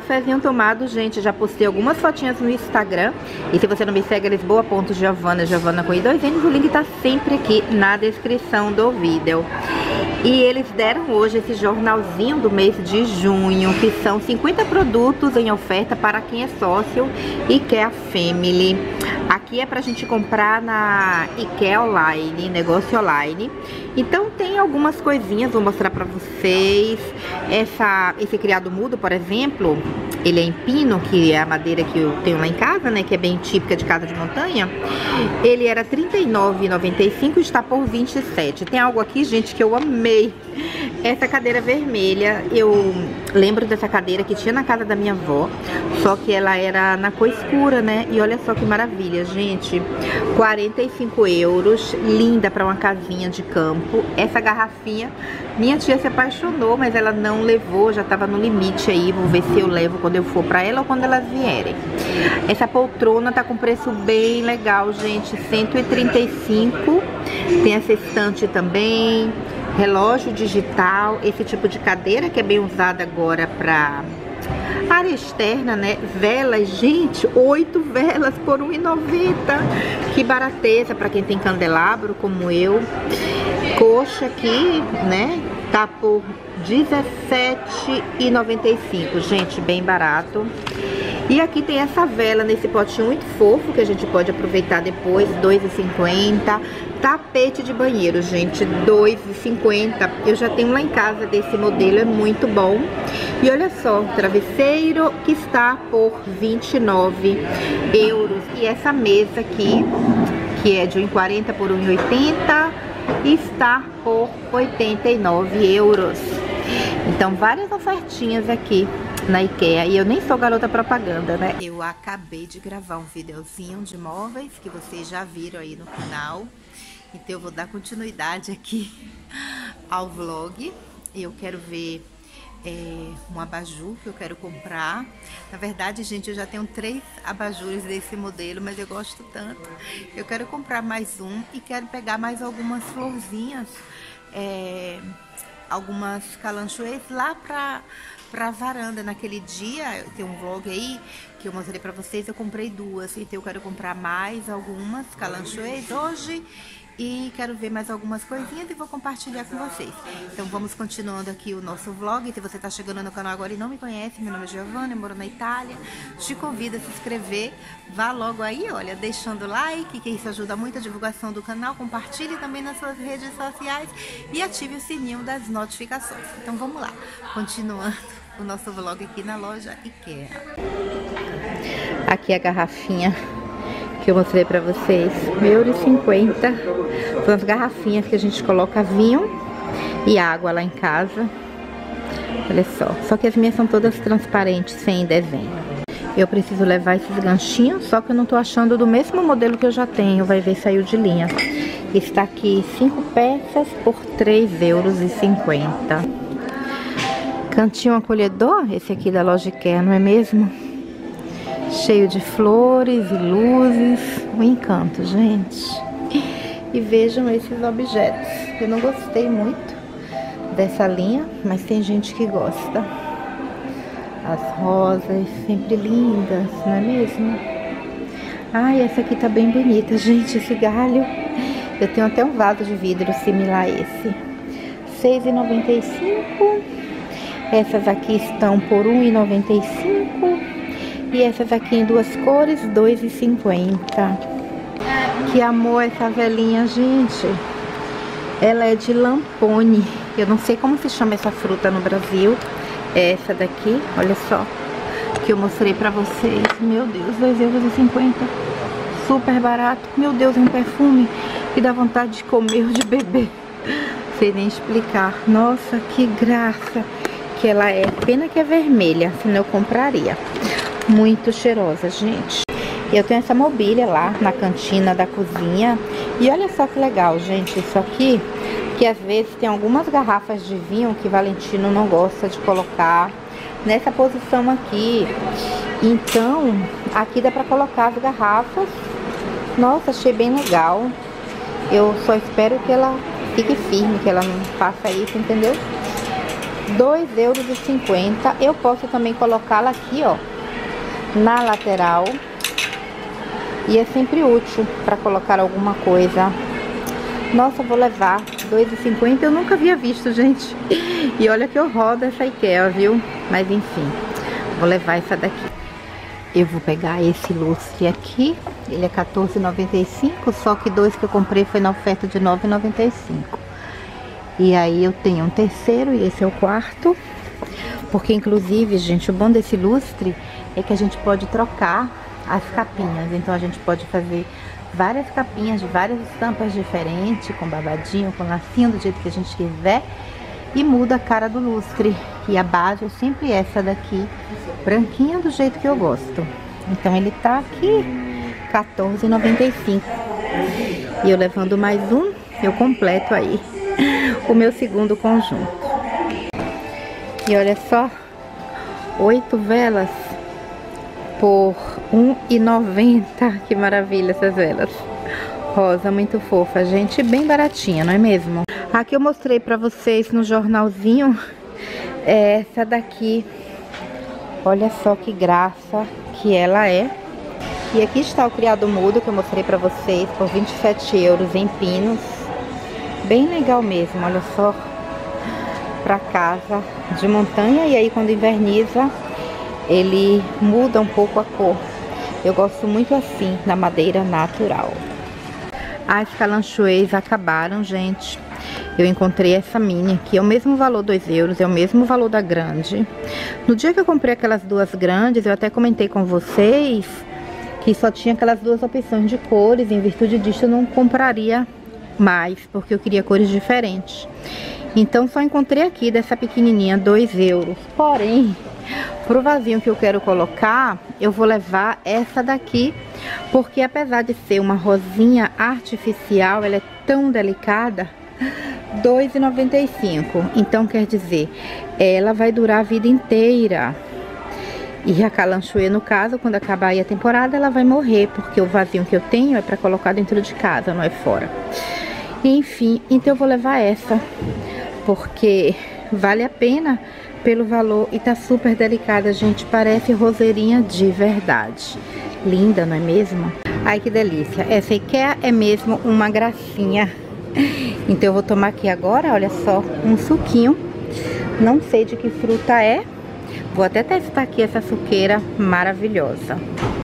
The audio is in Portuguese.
cafezinho tomado, gente. Já postei algumas fotinhas no Instagram. E se você não me segue, Lisboa.Giovana, Giovana com I2N, o link tá sempre aqui na descrição do vídeo. E eles deram hoje esse jornalzinho do mês de junho, que são 50 produtos em oferta para quem é sócio IKEA Family. Aqui é pra gente comprar na IKEA Online, negócio online. Então tem algumas coisinhas, vou mostrar pra vocês. Esse criado mudo, por exemplo, ele é em pino, que é a madeira que eu tenho lá em casa, né, que é bem típica de casa de montanha. Ele era R$ 39,95 e está por 27. Tem algo aqui, gente, que eu amei. Essa cadeira vermelha, eu lembro dessa cadeira que tinha na casa da minha avó, só que ela era na cor escura, né? E olha só que maravilha, gente. 45 euros, linda para uma casinha de campo. Essa garrafinha, minha tia se apaixonou, mas ela não levou, já tava no limite aí. Vou ver se eu levo quando eu for para ela ou quando elas vierem. Essa poltrona tá com preço bem legal, gente, 135. Tem essa estante também. Relógio digital, esse tipo de cadeira que é bem usada agora para área externa, né? Velas, gente, 8 velas por R$ 1,90. Que barateza para quem tem candelabro como eu. Coxa aqui, né? Tá por R$ 17,95, gente, bem barato. E aqui tem essa vela nesse potinho muito fofo, que a gente pode aproveitar depois, R$ 2,50. Tapete de banheiro, gente, R$ 2,50. Eu já tenho lá em casa desse modelo, é muito bom. E olha só, travesseiro que está por 29 euros. E essa mesa aqui, que é de 1,40 por 1,80, está por 89 euros. Então, várias ofertinhas aqui na IKEA. E eu nem sou garota propaganda, né? Eu acabei de gravar um videozinho de móveis que vocês já viram aí no canal. Então eu vou dar continuidade aqui ao vlog. Eu quero ver um abajur que eu quero comprar. Na verdade, gente, eu já tenho 3 abajures desse modelo, mas eu gosto tanto. Eu quero comprar mais um e quero pegar mais algumas florzinhas, algumas calanchoês lá pra varanda. Naquele dia, tem um vlog aí que eu mostrei pra vocês, eu comprei 2, então eu quero comprar mais algumas calanchoês hoje e quero ver mais algumas coisinhas e vou compartilhar com vocês. Então vamos continuando aqui o nosso vlog. Se você tá chegando no canal agora e não me conhece, meu nome é Giovana, eu moro na Itália. Te convido a se inscrever, vá logo aí, olha, deixando like, que isso ajuda muito a divulgação do canal. Compartilhe também nas suas redes sociais e ative o sininho das notificações. Então vamos lá, continuando o nosso vlog aqui na loja IKEA. Aqui a garrafinha que eu mostrei pra vocês, €1,50. São as garrafinhas que a gente coloca vinho e água lá em casa. Olha só que as minhas são todas transparentes, sem desenho. Eu preciso levar esses ganchinhos, só que eu não tô achando do mesmo modelo que eu já tenho. Vai ver, saiu de linha. Está aqui 5 peças por €3,50. Cantinho acolhedor, esse aqui da loja IKEA, não é mesmo? Cheio de flores e luzes, um encanto, gente. E vejam esses objetos. Eu não gostei muito dessa linha, mas tem gente que gosta. As rosas, sempre lindas, não é mesmo? Ai, essa aqui tá bem bonita, gente, esse galho. Eu tenho até um vaso de vidro similar a esse. R$6,95. Essas aqui estão por R$1,95. E essas aqui em 2 cores, R$2,50. Que amor essa velinha, gente. Ela é de lampone. Eu não sei como se chama essa fruta no Brasil. É essa daqui, olha só. Que eu mostrei pra vocês. Meu Deus, R$2,50. Super barato. Meu Deus, um perfume que dá vontade de comer ou de beber. Não sei nem explicar. Nossa, que graça que ela é. Pena que é vermelha, senão eu compraria. Muito cheirosa, gente. E eu tenho essa mobília lá na cantina da cozinha. E olha só que legal, gente. Isso aqui, que às vezes tem algumas garrafas de vinho que Valentino não gosta de colocar nessa posição aqui. Então, aqui dá pra colocar as garrafas. Nossa, achei bem legal. Eu só espero que ela fique firme, que ela não faça isso, entendeu? 2,50 €. Eu posso também colocá-la aqui, ó, na lateral. E é sempre útil para colocar alguma coisa. Nossa, vou levar 2,50 €. Eu nunca havia visto, gente. E olha que eu rodo essa IKEA, viu? Mas enfim, vou levar essa daqui. Eu vou pegar esse lustre aqui. Ele é 14,95 €. Só que dois que eu comprei foi na oferta de 9,95 €. E aí eu tenho um terceiro e esse é o quarto. Porque inclusive, gente, o bom desse lustre é que a gente pode trocar as capinhas. Então a gente pode fazer várias capinhas de várias estampas diferentes, com babadinho, com lacinho, do jeito que a gente quiser. E muda a cara do lustre. E a base é sempre essa daqui, branquinha, do jeito que eu gosto. Então ele tá aqui 14,95 €. E eu levando mais um, eu completo aí o meu segundo conjunto. E olha só, 8 velas por R$1,90. Que maravilha essas velas. Rosa, muito fofa, gente, bem baratinha, não é mesmo? Aqui eu mostrei pra vocês no jornalzinho essa daqui. Olha só que graça que ela é. E aqui está o criado mudo que eu mostrei pra vocês por 27 € em Pinos. Bem legal mesmo, olha só. Pra casa de montanha. E aí quando inverniza, ele muda um pouco a cor. Eu gosto muito assim, na madeira natural. As calanchoês acabaram, gente. Eu encontrei essa mini aqui, é o mesmo valor, 2 €, é o mesmo valor da grande. No dia que eu comprei aquelas duas grandes, eu até comentei com vocês que só tinha aquelas duas opções de cores. Em virtude disso eu não compraria mais, porque eu queria cores diferentes. Então só encontrei aqui dessa pequenininha, 2 €. Porém, pro vasinho que eu quero colocar, eu vou levar essa daqui, porque apesar de ser uma rosinha artificial, ela é tão delicada, 2,95 €. Então quer dizer, ela vai durar a vida inteira. E a calanchoe, no caso, quando acabar aí a temporada, ela vai morrer, porque o vasinho que eu tenho é para colocar dentro de casa, não é fora. Enfim, então eu vou levar essa, porque vale a pena pelo valor e tá super delicada, gente. Parece roseirinha de verdade. Linda, não é mesmo? Ai, que delícia. Essa IKEA é mesmo uma gracinha. Então eu vou tomar aqui agora, olha só, um suquinho. Não sei de que fruta é. Vou até testar aqui essa suqueira maravilhosa.